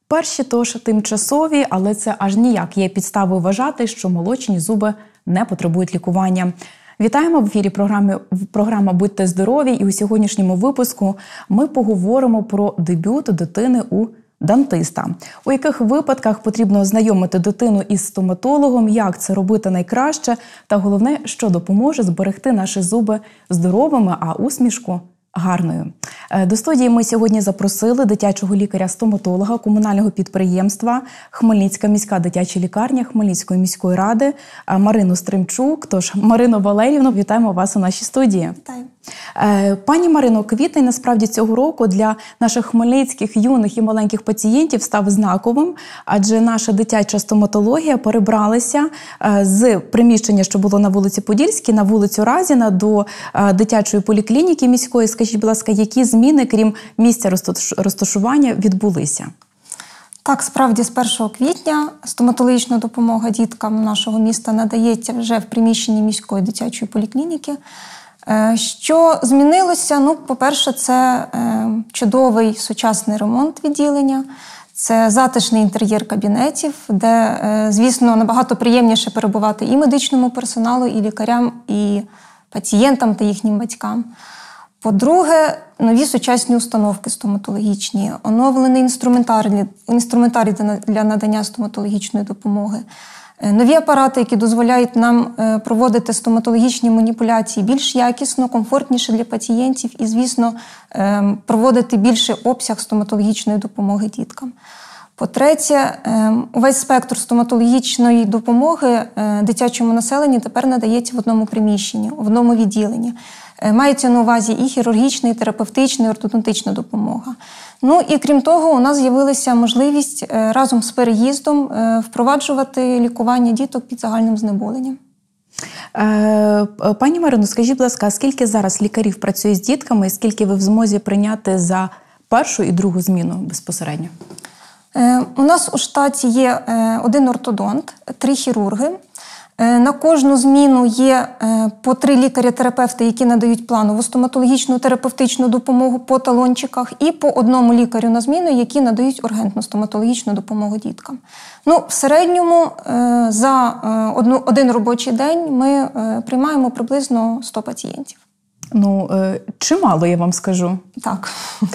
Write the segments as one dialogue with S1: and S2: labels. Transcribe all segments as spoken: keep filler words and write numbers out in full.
S1: Перші тож тимчасові, але це аж ніяк є підставою вважати, що молочні зуби не потребують лікування. Вітаємо в ефірі програми, програма «Будьте здорові», і у сьогоднішньому випуску ми поговоримо про дебют дитини у дантиста. У яких випадках потрібно ознайомити дитину із стоматологом, як це робити найкраще, та головне, що допоможе зберегти наші зуби здоровими, а усмішку гарною. До студії ми сьогодні запросили дитячого лікаря-стоматолога комунального підприємства «Хмельницька міська дитяча лікарня» Хмельницької міської ради Марину Стримчук. Тож, Марино Валеріївно, вітаємо вас у нашій студії.
S2: Вітаю.
S1: Пані Марино, квітень насправді цього року для наших хмельницьких юних і маленьких пацієнтів став знаковим, адже наша дитяча стоматологія перебралася з приміщення, що було на вулиці Подільській, на вулицю Разіна, до дитячої поліклініки міської. Скажіть, будь ласка, які зміни, крім місця розташування, відбулися?
S2: Так, справді, з першого квітня стоматологічна допомога діткам нашого міста надається вже в приміщенні міської дитячої поліклініки. Що змінилося? Ну, по-перше, це чудовий сучасний ремонт відділення, це затишний інтер'єр кабінетів, де, звісно, набагато приємніше перебувати і медичному персоналу, і лікарям, і пацієнтам та їхнім батькам. По-друге, нові сучасні установки стоматологічні, оновлений інструментарій, інструментарій для надання стоматологічної допомоги, нові апарати, які дозволяють нам проводити стоматологічні маніпуляції більш якісно, комфортніше для пацієнтів і, звісно, проводити більший обсяг стоматологічної допомоги діткам. По-третє, увесь спектр стоматологічної допомоги дитячому населенню тепер надається в одному приміщенні, в одному відділенні. Мається на увазі і хірургічна, і терапевтична, і ортодонтична допомога. Ну і крім того, у нас з'явилася можливість разом з переїздом впроваджувати лікування діток під загальним знеболенням.
S1: Пані Марино, скажіть, будь ласка, скільки зараз лікарів працює з дітками і скільки ви в змозі прийняти за першу і другу зміну безпосередньо?
S2: У нас у штаті є один ортодонт, три хірурги. На кожну зміну є по три лікаря-терапевти, які надають планову стоматологічну терапевтичну допомогу по талончиках, і по одному лікарю на зміну, які надають ургентну стоматологічну допомогу діткам. Ну, в середньому за одну, один робочий день ми приймаємо приблизно сто пацієнтів.
S1: Ну, чимало, я вам скажу.
S2: Так.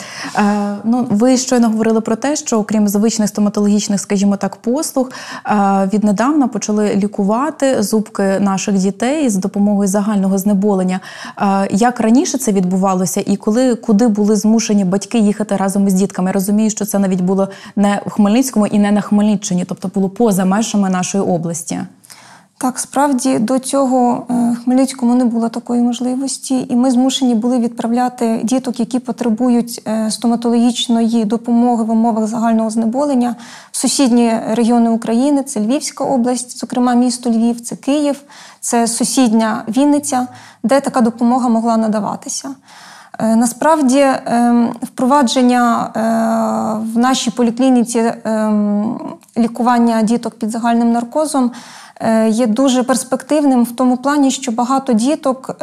S1: Е, ну, ви щойно говорили про те, що окрім звичних стоматологічних, скажімо так, послуг, е, віднедавна почали лікувати зубки наших дітей з допомогою загального знеболення. Е, як раніше це відбувалося і коли, куди були змушені батьки їхати разом із дітками? Я розумію, що це навіть було не в Хмельницькому і не на Хмельниччині, тобто було поза межами нашої області.
S2: Так, справді, до цього в Хмельницькому не було такої можливості, і ми змушені були відправляти діток, які потребують стоматологічної допомоги в умовах загального знеболення, в сусідні регіони України. Це Львівська область, зокрема місто Львів, це Київ, це сусідня Вінниця, де така допомога могла надаватися. Насправді, впровадження в нашій поліклініці лікування діток під загальним наркозом є дуже перспективним в тому плані, що багато діток,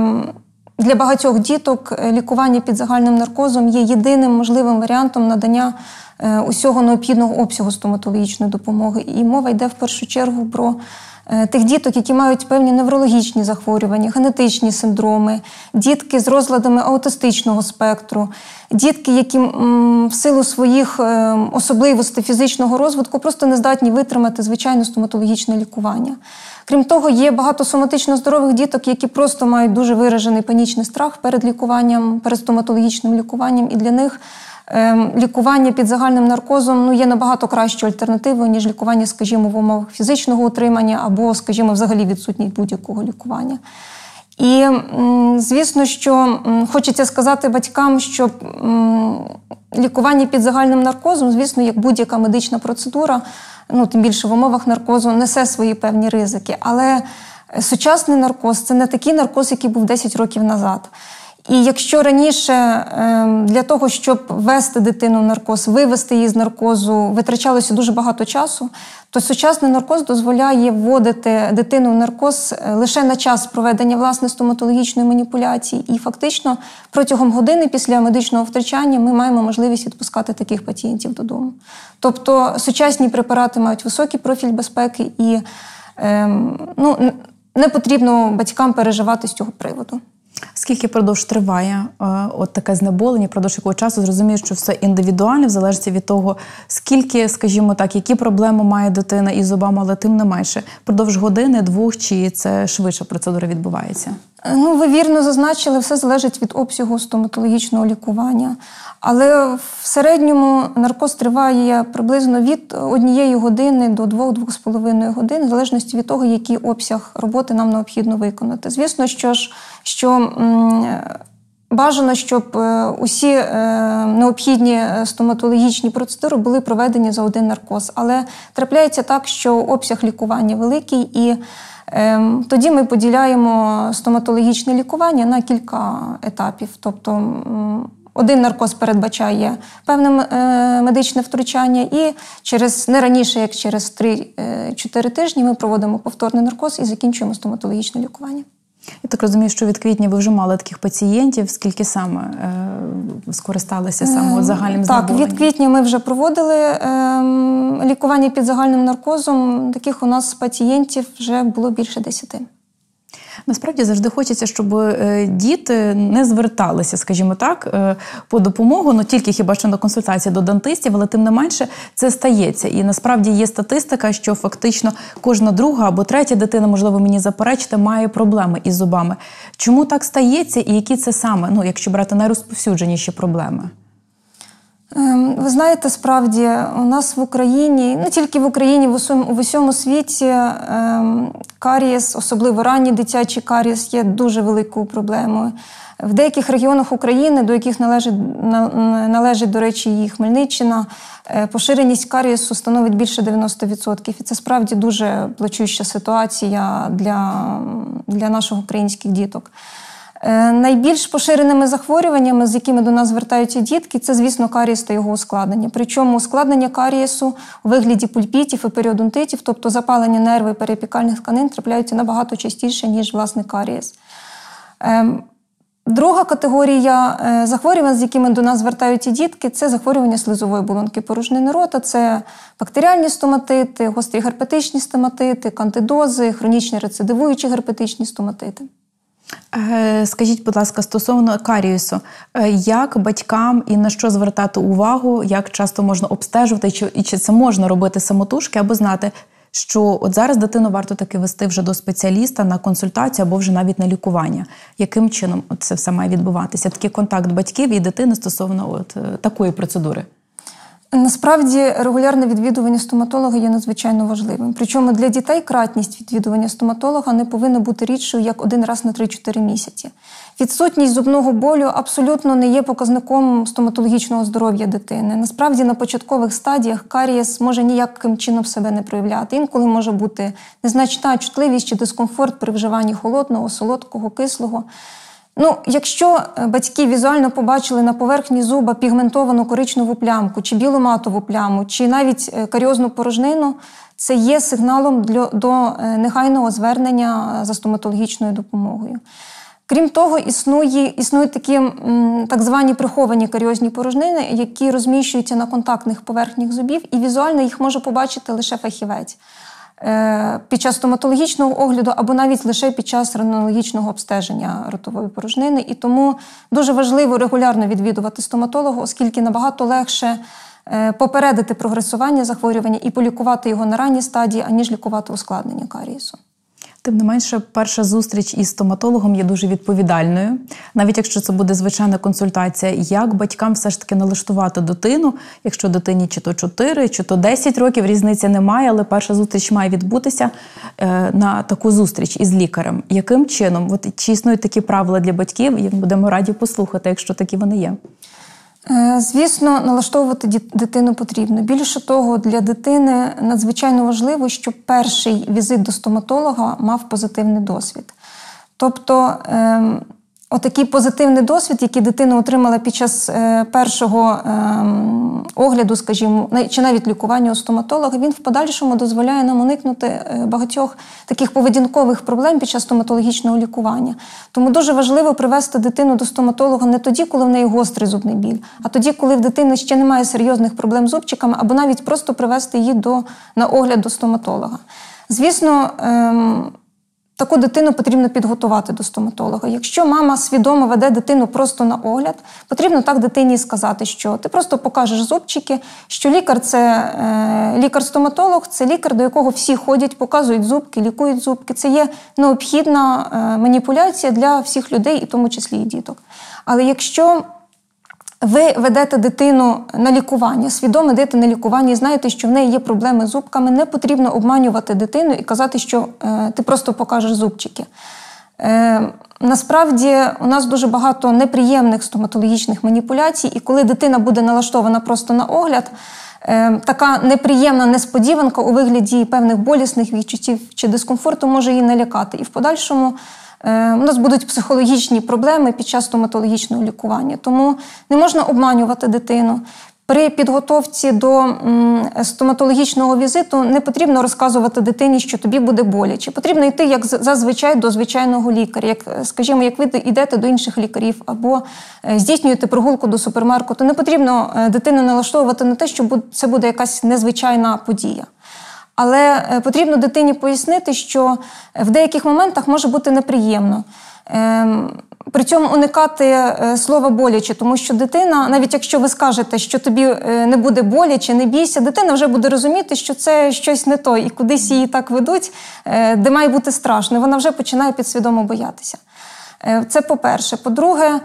S2: для багатьох діток лікування під загальним наркозом є єдиним можливим варіантом надання усього необхідного обсягу стоматологічної допомоги. І мова йде в першу чергу про тих діток, які мають певні неврологічні захворювання, генетичні синдроми, дітки з розладами аутистичного спектру, дітки, які в силу своїх особливостей фізичного розвитку просто не здатні витримати звичайне стоматологічне лікування. Крім того, є багато соматично здорових діток, які просто мають дуже виражений панічний страх перед лікуванням, перед стоматологічним лікуванням, і для них лікування під загальним наркозом ну, є набагато кращою альтернативою, ніж лікування, скажімо, в умовах фізичного утримання або, скажімо, взагалі відсутність будь-якого лікування. І, звісно, що хочеться сказати батькам, що лікування під загальним наркозом, звісно, як будь-яка медична процедура, ну, тим більше в умовах наркозу, несе свої певні ризики. Але сучасний наркоз – це не такий наркоз, який був десять років назад. І якщо раніше для того, щоб ввести дитину в наркоз, вивести її з наркозу, витрачалося дуже багато часу, то сучасний наркоз дозволяє вводити дитину в наркоз лише на час проведення власне стоматологічної маніпуляції. І фактично протягом години після медичного втручання ми маємо можливість відпускати таких пацієнтів додому. Тобто сучасні препарати мають високий профіль безпеки і ем, ну, не потрібно батькам переживати з цього приводу.
S1: Скільки продовж триває е, от таке знеболення, продовж якого часу? Зрозумію, що все індивідуально, в залежності від того, скільки, скажімо так, які проблеми має дитина із зубами, але тим не менше. Продовж години, двох, чи це швидше процедура відбувається?
S2: Ну, ви вірно зазначили, все залежить від обсягу стоматологічного лікування. Але в середньому наркоз триває приблизно від однієї години до двох-двох з половиною годин, в залежності від того, який обсяг роботи нам необхідно виконати. Звісно, що ж, що м, бажано, щоб усі е, необхідні стоматологічні процедури були проведені за один наркоз. Але трапляється так, що обсяг лікування великий, і е, тоді ми поділяємо стоматологічне лікування на кілька етапів. Тобто м, один наркоз передбачає певне е, медичне втручання, і через не раніше, як через три-чотири тижні, ми проводимо повторний наркоз і закінчуємо стоматологічне лікування.
S1: Я так розумію, що від квітня ви вже мали таких пацієнтів. Скільки саме е, скористалися саме от загальним знеболенням?
S2: Так, від квітня ми вже проводили е, лікування під загальним наркозом. Таких у нас пацієнтів вже було більше десяти.
S1: Насправді завжди хочеться, щоб діти не зверталися, скажімо так, по допомогу, ну тільки хіба що на консультації до дантистів, але тим не менше це стається. І насправді є статистика, що фактично кожна друга або третя дитина, можливо, мені заперечите, має проблеми із зубами. Чому так стається і які це саме, ну якщо брати найрозповсюдженіші проблеми?
S2: Ви знаєте, справді, у нас в Україні, не тільки в Україні, в усьому, в усьому світі карієс, особливо ранній дитячий карієс, є дуже великою проблемою. В деяких регіонах України, до яких належить, належить, до речі, і Хмельниччина, поширеність карієсу становить більше дев'яносто відсотків. І це справді дуже плачуща ситуація для, для наших українських діток. Найбільш поширеними захворюваннями, з якими до нас звертаються дітки, це, звісно, карієс та його ускладнення. Причому ускладнення карієсу у вигляді пульпітів і періодонтитів, тобто запалення нерви і періапікальних тканин, трапляються набагато частіше, ніж, власне, карієс. Друга категорія захворювань, з якими до нас звертаються дітки, це захворювання слизової оболонки порожнини рота, це бактеріальні стоматити, гострі герпетичні стоматити, кандидози, хронічні рецидивуючі герпетичні стоматити.
S1: Скажіть, будь ласка, стосовно карієсу, як батькам і на що звертати увагу, як часто можна обстежувати, і чи це можна робити самотужки, або знати, що от зараз дитину варто таки вести вже до спеціаліста на консультацію або вже навіть на лікування? Яким чином це все має відбуватися? Такий контакт батьків і дитини стосовно от такої процедури?
S2: Насправді, регулярне відвідування стоматолога є надзвичайно важливим. Причому для дітей кратність відвідування стоматолога не повинна бути рідшою, як один раз на три-чотири місяці. Відсутність зубного болю абсолютно не є показником стоматологічного здоров'я дитини. Насправді, на початкових стадіях карієс може ніяким чином себе не проявляти. Інколи може бути незначна чутливість чи дискомфорт при вживанні холодного, солодкого, кислого. Ну, якщо батьки візуально побачили на поверхні зуба пігментовану коричневу плямку, чи білу матову пляму, чи навіть каріозну порожнину, це є сигналом для, до негайного звернення за стоматологічною допомогою. Крім того, існує, існують такі м, так звані приховані каріозні порожнини, які розміщуються на контактних поверхнях зубів, і візуально їх може побачити лише фахівець під час стоматологічного огляду або навіть лише під час рентгенологічного обстеження ротової порожнини. І тому дуже важливо регулярно відвідувати стоматолога, оскільки набагато легше попередити прогресування захворювання і полікувати його на ранній стадії, аніж лікувати ускладнення карієсу.
S1: Тим не менше, перша зустріч із стоматологом є дуже відповідальною. Навіть якщо це буде звичайна консультація, як батькам все ж таки налаштувати дитину, якщо дитині чи то чотири, чи то десять років, різниці немає, але перша зустріч має відбутися е, на таку зустріч із лікарем. Яким чином? От, чи існують такі правила для батьків? І будемо раді послухати, якщо такі вони є.
S2: Звісно, налаштовувати дитину потрібно. Більше того, для дитини надзвичайно важливо, щоб перший візит до стоматолога мав позитивний досвід. Тобто, отакий позитивний досвід, який дитина отримала під час першого огляду, скажімо, чи навіть лікування у стоматолога, він в подальшому дозволяє нам уникнути багатьох таких поведінкових проблем під час стоматологічного лікування. Тому дуже важливо привести дитину до стоматолога не тоді, коли в неї гострий зубний біль, а тоді, коли в дитини ще немає серйозних проблем з зубчиками, або навіть просто привести її до, на огляд до стоматолога. Звісно, ем, таку дитину потрібно підготувати до стоматолога. Якщо мама свідомо веде дитину просто на огляд, потрібно так дитині сказати, що ти просто покажеш зубчики, що лікар – це е, лікар-стоматолог, це лікар, до якого всі ходять, показують зубки, лікують зубки. Це є необхідна е, маніпуляція для всіх людей, і в тому числі і діток. Але якщо ви ведете дитину на лікування, свідомо йдете на лікування і знаєте, що в неї є проблеми з зубками, не потрібно обманювати дитину і казати, що е, ти просто покажеш зубчики. Е, насправді, у нас дуже багато неприємних стоматологічних маніпуляцій, і коли дитина буде налаштована просто на огляд, е, така неприємна несподіванка у вигляді певних болісних відчуттів чи дискомфорту може її налякати. І в подальшому у нас будуть психологічні проблеми під час стоматологічного лікування. Тому не можна обманювати дитину. При підготовці до стоматологічного візиту не потрібно розказувати дитині, що тобі буде боляче. Потрібно йти, як зазвичай, до звичайного лікаря. Як, скажімо, як ви йдете до інших лікарів або здійснюєте прогулку до супермаркету, не потрібно дитину налаштовувати на те, що це буде якась незвичайна подія. Але потрібно дитині пояснити, що в деяких моментах може бути неприємно. При цьому уникати слова боляче, тому що дитина, навіть якщо ви скажете, що тобі не буде боляче, не бійся, дитина вже буде розуміти, що це щось не то, і кудись її так ведуть, де має бути страшно. Вона вже починає підсвідомо боятися. Це по-перше. По-друге,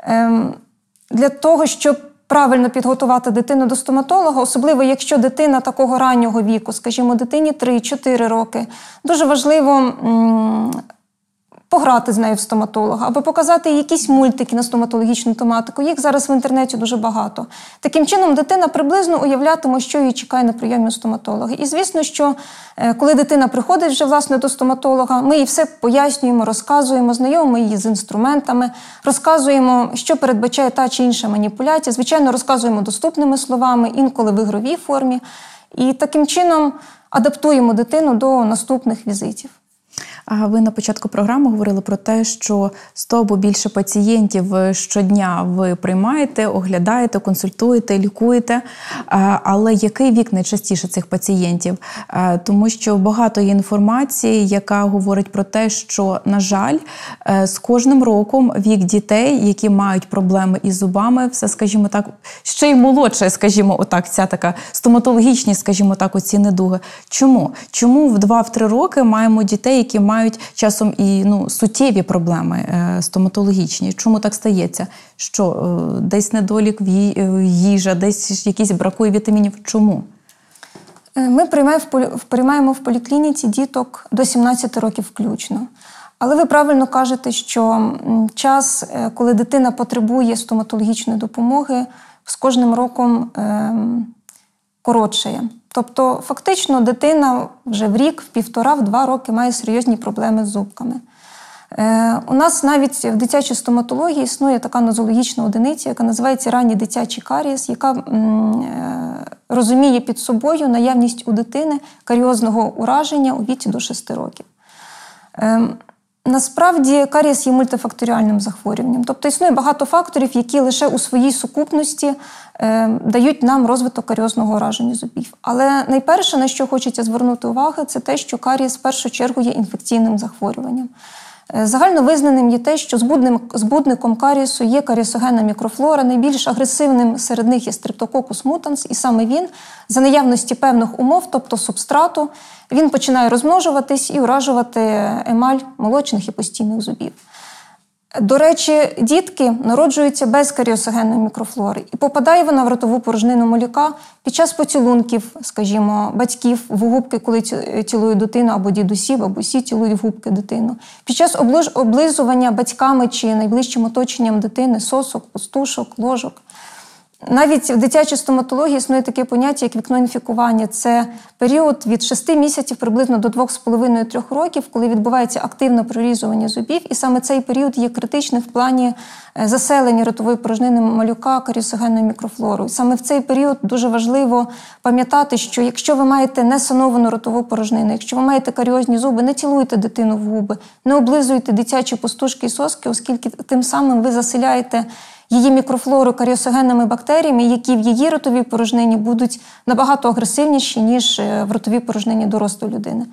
S2: для того, щоб правильно підготувати дитину до стоматолога, особливо якщо дитина такого раннього віку, скажімо, дитині три-чотири роки, дуже важливо м- пограти з нею в стоматолога або показати якісь мультики на стоматологічну тематику. Їх зараз в інтернеті дуже багато. Таким чином, дитина приблизно уявлятиме, що її чекає на прийомі у стоматолога. І звісно, що коли дитина приходить вже, власне, до стоматолога, ми їй все пояснюємо, розказуємо, знайомимо її з інструментами, розказуємо, що передбачає та чи інша маніпуляція. Звичайно, розказуємо доступними словами, інколи в ігровій формі. І таким чином адаптуємо дитину до наступних візитів.
S1: А ви на початку програми говорили про те, що сто або більше пацієнтів щодня ви приймаєте, оглядаєте, консультуєте, лікуєте. Але який вік найчастіше цих пацієнтів? Тому що багато є інформації, яка говорить про те, що, на жаль, з кожним роком вік дітей, які мають проблеми із зубами, все, скажімо так, ще й молодше, скажімо, отак, ця така стоматологічні, скажімо так, оці недуги. Чому? Чому в два-три роки маємо дітей, які мають мають часом і ну, суттєві проблеми е, стоматологічні? Чому так стається? Що е, десь недолік в їжа, десь якісь бракує вітамінів? Чому?
S2: Ми приймаємо в поліклініці діток до сімнадцяти років включно. Але ви правильно кажете, що час, коли дитина потребує стоматологічної допомоги, з кожним роком е, коротшає. Тобто, фактично, дитина вже в рік, в півтора, в два роки має серйозні проблеми з зубками. Е, у нас навіть в дитячій стоматології існує така нозологічна одиниця, яка називається ранній дитячий карієс, яка м, е, розуміє під собою наявність у дитини каріозного ураження у віці до шести років. Е, Насправді, карієс є мультифакторіальним захворюванням. Тобто існує багато факторів, які лише у своїй сукупності е, дають нам розвиток каріозного ураження зубів. Але найперше, на що хочеться звернути увагу, це те, що карієс в першу чергу є інфекційним захворюванням. Е, загально визнаним є те, що збудним, збудником карієсу є карієсогенна мікрофлора, найбільш агресивним серед них є Streptococcus mutans, і саме він, за наявності певних умов, тобто субстрату, він починає розмножуватись і уражувати емаль молочних і постійних зубів. До речі, дітки народжуються без карієсогенної мікрофлори, і попадає вона в ротову порожнину малюка під час поцілунків, скажімо, батьків в губки, коли цілують дитину, або дідусі, бабусі цілують в губки дитину. Під час облизування батьками чи найближчим оточенням дитини сосок, пустушок, ложок. навіть в дитячій стоматології існує таке поняття, як вікно інфікування. Це період від шести місяців приблизно до двох з половиною - трьох років, коли відбувається активне прорізування зубів. І саме цей період є критичним в плані заселення ротової порожнини малюка каріосогенною мікрофлорою. Саме в цей період дуже важливо пам'ятати, що якщо ви маєте несановану ротову порожнину, якщо ви маєте каріозні зуби, не цілуйте дитину в губи, не облизуйте дитячі пустушки і соски, оскільки тим самим ви заселяєте її мікрофлору каріосогенними бактеріями, які в її ротовій порожнині будуть набагато агресивніші, ніж в ротовій порожнині дорослої людини.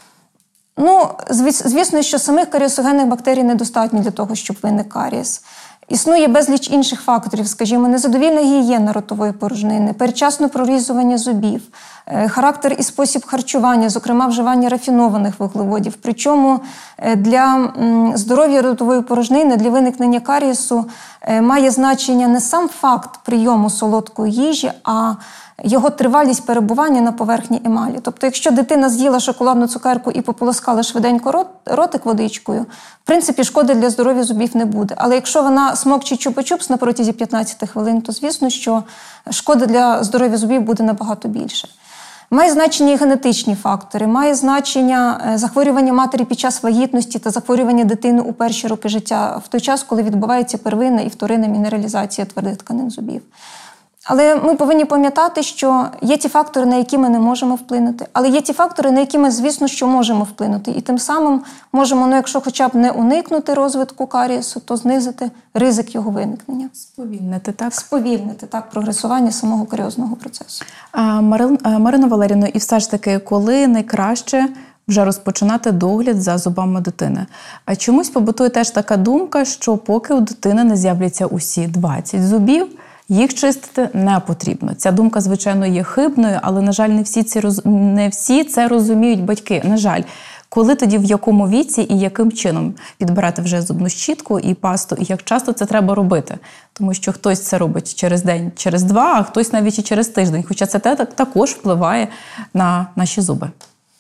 S2: Ну, звісно, що самих каріосогенних бактерій недостатньо для того, щоб виник карієс. Існує безліч інших факторів, скажімо, незадовільна гігієна ротової порожнини, передчасне прорізування зубів, характер і спосіб харчування, зокрема вживання рафінованих вуглеводів. Причому для здоров'я ротової порожнини, для виникнення карієсу має значення не сам факт прийому солодкої їжі, а його тривалість перебування на поверхні емалі. Тобто, якщо дитина з'їла шоколадну цукерку і пополоскала швиденько рот, ротик водичкою, в принципі, шкоди для здоров'я зубів не буде. Але якщо вона смокче чупа-чупс на протязі п'ятнадцяти хвилин, то, звісно, що шкоди для здоров'я зубів буде набагато більше. Має значення і генетичні фактори, має значення захворювання матері під час вагітності та захворювання дитини у перші роки життя, в той час, коли відбувається первинна і вторинна мінералізація твердих тканин зубів. Але ми повинні пам'ятати, що є ті фактори, на які ми не можемо вплинути, але є ті фактори, на які ми, звісно, що можемо вплинути. І тим самим можемо, ну, якщо хоча б не уникнути розвитку карієсу, то знизити ризик його виникнення.
S1: Сповільнити, так?
S2: Сповільнити, так, прогресування самого каріозного процесу.
S1: А, Марин, Марина Валерівна, і все ж таки, коли найкраще вже розпочинати догляд за зубами дитини? А чомусь побутує теж така думка, що поки у дитини не з'являться усі двадцять зубів, їх чистити не потрібно. Ця думка, звичайно, є хибною, але, на жаль, не всі, ці роз... не всі це розуміють батьки. На жаль, коли тоді, в якому віці і яким чином підбирати вже зубну щітку і пасту, і як часто це треба робити? Тому що хтось це робить через день, через два, а хтось навіть і через тиждень. Хоча це також впливає на наші зуби.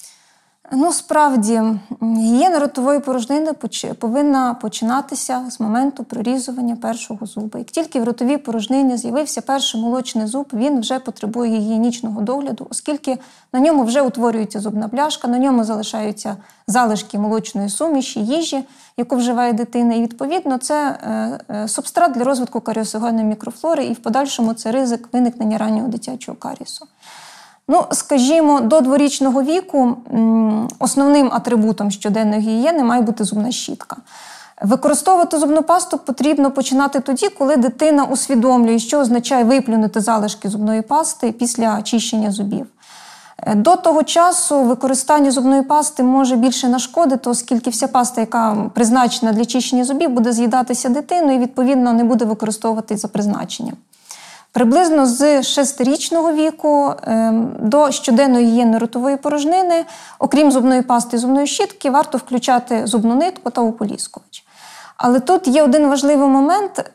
S2: Ну, справді, гігієна ротової порожнини повинна починатися з моменту прорізування першого зуба. Як тільки в ротовій порожнині з'явився перший молочний зуб, він вже потребує гігієнічного догляду, оскільки на ньому вже утворюється зубна бляшка, на ньому залишаються залишки молочної суміші, їжі, яку вживає дитина. І, відповідно, це субстрат для розвитку каріосогенної мікрофлори, і в подальшому це ризик виникнення раннього дитячого карієсу. Ну, скажімо, до дворічного віку основним атрибутом щоденної гігієни має бути зубна щітка. Використовувати зубну пасту потрібно починати тоді, коли дитина усвідомлює, що означає виплюнути залишки зубної пасти після очищення зубів. До того часу використання зубної пасти може більше нашкодити, оскільки вся паста, яка призначена для чищення зубів, буде з'їдатися дитиною і, відповідно, не буде використовуватись за призначенням. Приблизно з шестирічного віку до щоденної гігієни ротової порожнини, окрім зубної пасти і зубної щітки, варто включати зубну нитку та ополіскувач. Але тут є один важливий момент,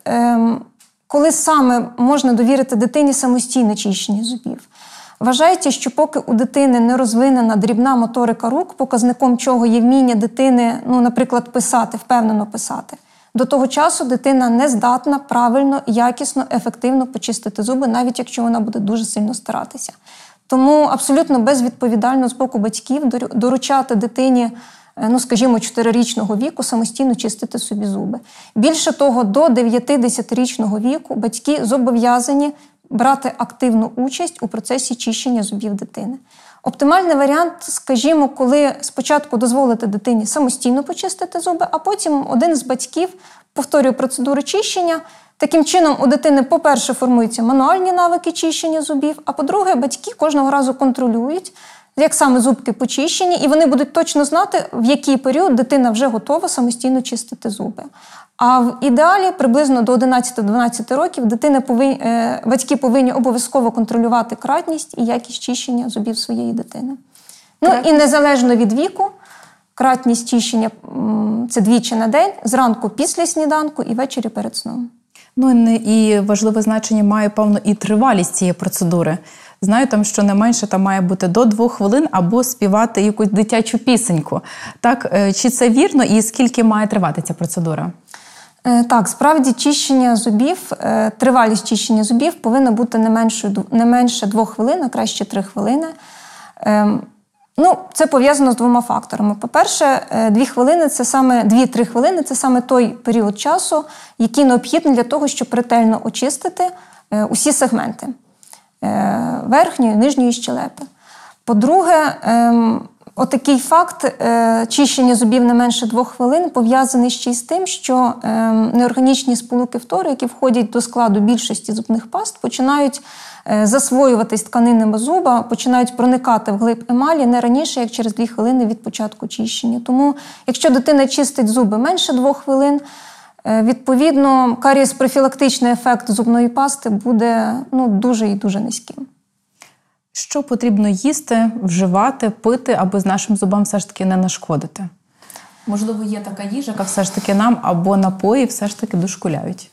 S2: коли саме можна довірити дитині самостійне чищення зубів. Вважається, що поки у дитини не розвинена дрібна моторика рук, показником чого є вміння дитини, ну, наприклад, писати, впевнено писати, до того часу дитина не здатна правильно, якісно, ефективно почистити зуби, навіть якщо вона буде дуже сильно старатися. Тому абсолютно безвідповідально з боку батьків доручати дитині, ну, скажімо, чотирирічного віку самостійно чистити собі зуби. Більше того, до дев'яти-десятирічного віку батьки зобов'язані брати активну участь у процесі чищення зубів дитини. Оптимальний варіант, скажімо, коли спочатку дозволити дитині самостійно почистити зуби, а потім один з батьків повторює процедуру чищення. Таким чином, у дитини, по-перше, формуються мануальні навики чищення зубів, а по-друге, батьки кожного разу контролюють, як саме зубки почищені, і вони будуть точно знати, в який період дитина вже готова самостійно чистити зуби. А в ідеалі приблизно до одинадцяти-дванадцяти років дитини повинні, батьки повинні обов'язково контролювати кратність і якість чищення зубів своєї дитини. Ну і незалежно від віку, кратність чищення – це двічі на день, зранку після сніданку і ввечері перед сном.
S1: Ну і важливе значення має, певно, і тривалість цієї процедури. Знаю, там, що не менше там має бути до двох хвилин або співати якусь дитячу пісеньку. Так, чи це вірно і скільки має тривати ця процедура?
S2: Так, справді чищення зубів, тривалість чищення зубів повинна бути не менше, не менше двох хвилин, а краще три хвилини. Ну, це пов'язано з двома факторами. По-перше, дві хвилини це саме дві-три хвилини це саме той період часу, який необхідний для того, щоб ретельно очистити усі сегменти верхньої, нижньої щелепи. По-друге, отакий факт чищення зубів не менше двох хвилин пов'язаний ще й з тим, що неорганічні сполуки фтору, які входять до складу більшості зубних паст, починають засвоюватись тканинами зуба, починають проникати вглиб емалі не раніше, як через дві хвилини від початку чищення. Тому, якщо дитина чистить зуби менше двох хвилин, відповідно, карієс-профілактичний ефект зубної пасти буде ну, дуже і дуже низьким.
S1: Що потрібно їсти, вживати, пити, аби з нашим зубам все ж таки не нашкодити? Можливо, є така їжа, яка все ж таки нам або напої все ж таки дошкуляють?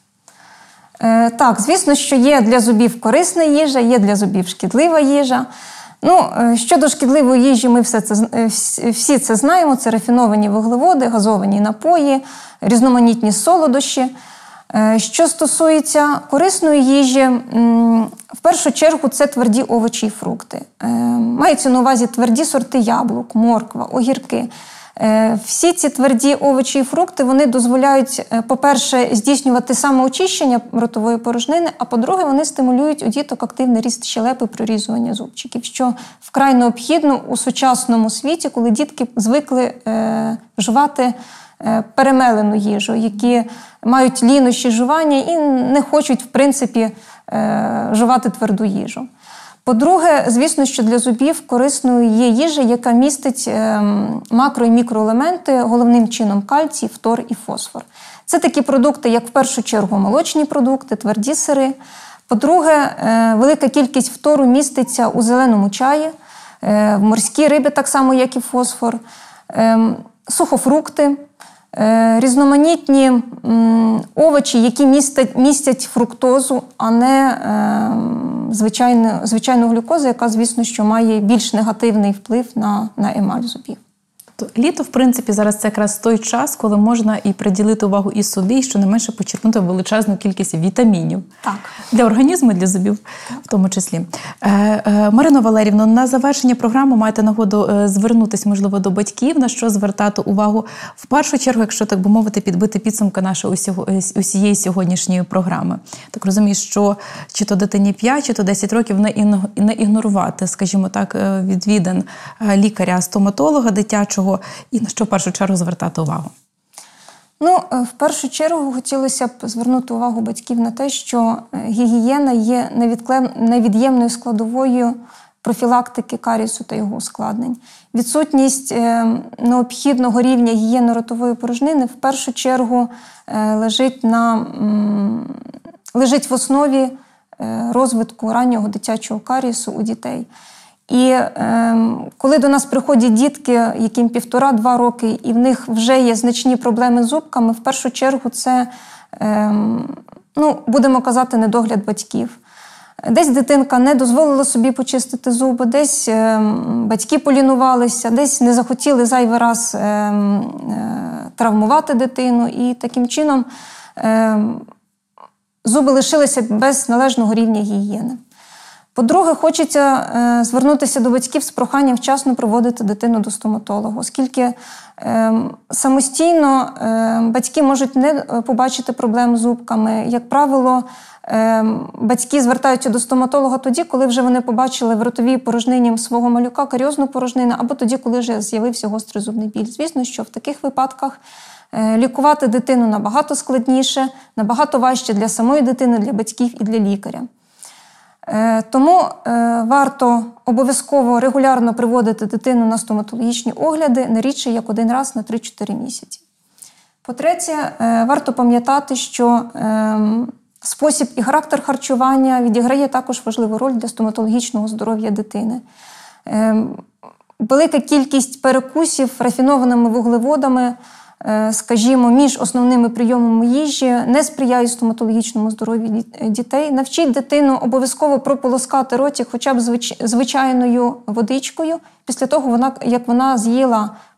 S2: Е, так, звісно, що є для зубів корисна їжа, є для зубів шкідлива їжа. Ну, щодо шкідливої їжі, ми все це, всі це знаємо. Це рафіновані вуглеводи, газовані напої, різноманітні солодощі. Що стосується корисної їжі, в першу чергу це тверді овочі і фрукти. Мається на увазі тверді сорти яблук, морква, огірки. Всі ці тверді овочі і фрукти, вони дозволяють, по-перше, здійснювати самоочищення ротової порожнини, а по-друге, вони стимулюють у діток активний ріст щелепи, прорізування зубчиків, що вкрай необхідно у сучасному світі, коли дітки звикли е, жувати е, перемелену їжу, які мають лінощі жування і не хочуть, в принципі, е, жувати тверду їжу. По-друге, звісно, що для зубів корисною є їжа, яка містить макро- і мікроелементи, головним чином кальцій, фтор і фосфор. Це такі продукти, як в першу чергу молочні продукти, тверді сири. По-друге, велика кількість фтору міститься у зеленому чаї, в морській рибі так само, як і фосфор, сухофрукти, різноманітні овочі, які містять, містять фруктозу, а не звичайну, звичайну глюкозу, яка, звісно, що має більш негативний вплив на, на емаль зубів.
S1: Тобто літо, в принципі, зараз це якраз той час, коли можна і приділити увагу і собі, і щонайменше почерпнути величезну кількість вітамінів.
S2: Так.
S1: Для організму, для зубів в тому числі. Е, е, Марино Валерівно, на завершення програми маєте нагоду е, звернутися, можливо, до батьків, на що звертати увагу. В першу чергу, якщо, так би мовити, підбити підсумки нашої усього, усієї сьогоднішньої програми. Так розумію, що чи то дитині п'ять, чи то десять років не, не ігнорувати, скажімо так, відвідин лікаря-стоматолога дитячого, і на що в першу чергу звертати увагу?
S2: Ну, в першу чергу хотілося б звернути увагу батьків на те, що гігієна є невід'ємною складовою профілактики карієсу та його ускладнень. Відсутність необхідного рівня гігієни ротової порожнини в першу чергу лежить, на, лежить в основі розвитку раннього дитячого карієсу у дітей. І е, коли до нас приходять дітки, яким півтора-два роки, і в них вже є значні проблеми з зубками, в першу чергу це, е, ну, будемо казати, недогляд батьків. Десь дитинка не дозволила собі почистити зуби, десь е, батьки полінувалися, десь не захотіли зайвий раз е, е, травмувати дитину, і таким чином е, зуби лишилися без належного рівня гігієни. По-друге, хочеться е, звернутися до батьків з проханням вчасно приводити дитину до стоматолога, оскільки е, самостійно е, батьки можуть не побачити проблем з зубками. Як правило, е, батьки звертаються до стоматолога тоді, коли вже вони побачили в ротовій порожнині свого малюка каріозну порожнину, або тоді, коли вже з'явився гострий зубний біль. Звісно, що в таких випадках е, лікувати дитину набагато складніше, набагато важче для самої дитини, для батьків і для лікаря. Тому е, варто обов'язково регулярно приводити дитину на стоматологічні огляди, не рідше, як один раз на три-чотири місяці. По-третє, е, варто пам'ятати, що е, спосіб і характер харчування відіграє також важливу роль для стоматологічного здоров'я дитини. Е, велика кількість перекусів рафінованими вуглеводами, скажімо, між основними прийомами їжі не сприяє стоматологічному здоров'ю дітей. Навчіть дитину обов'язково прополоскати ротик хоча б звичайною водичкою після того, як вона з'їла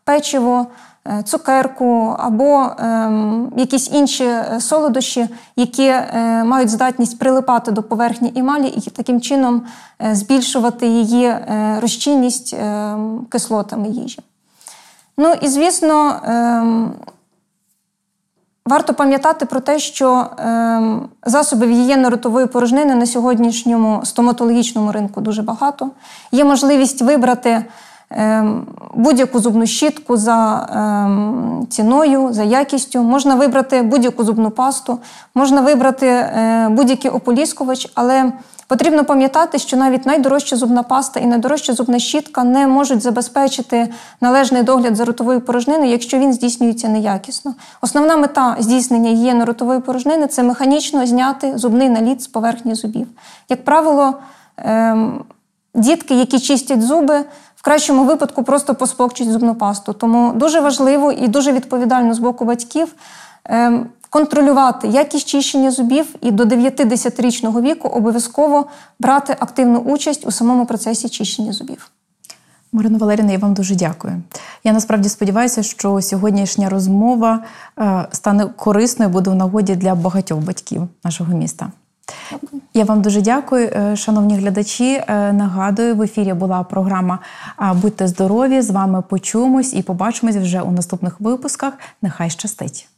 S2: печиво, цукерку або ем, якісь інші солодощі, які е, мають здатність прилипати до поверхні емалі і таким чином е, збільшувати її е, розчинність е, кислотами їжі. Ну і, звісно, е, варто пам'ятати про те, що е, засобів гігієнно-ротової порожнини на сьогоднішньому стоматологічному ринку дуже багато. Є можливість вибрати будь-яку зубну щітку за ем, ціною, за якістю. Можна вибрати будь-яку зубну пасту, можна вибрати е, будь-який ополіскувач, але потрібно пам'ятати, що навіть найдорожча зубна паста і найдорожча зубна щітка не можуть забезпечити належний догляд за ротовою порожниною, якщо він здійснюється неякісно. Основна мета здійснення гігієнно-ротової порожнини – це механічно зняти зубний наліт з поверхні зубів. Як правило, ем, дітки, які чистять зуби, в кращому випадку просто посмокчуть зубну пасту. Тому дуже важливо і дуже відповідально з боку батьків е, контролювати якість чищення зубів і до дев'яти-десятирічного віку обов'язково брати активну участь у самому процесі чищення зубів.
S1: Марино Валеріївно, я вам дуже дякую. Я насправді сподіваюся, що сьогоднішня розмова е, стане корисною, буде в нагоді для багатьох батьків нашого міста. Я вам дуже дякую, шановні глядачі. Нагадую, в ефірі була програма «Будьте здорові». З вами почуємось і побачимось вже у наступних випусках. Нехай щастить!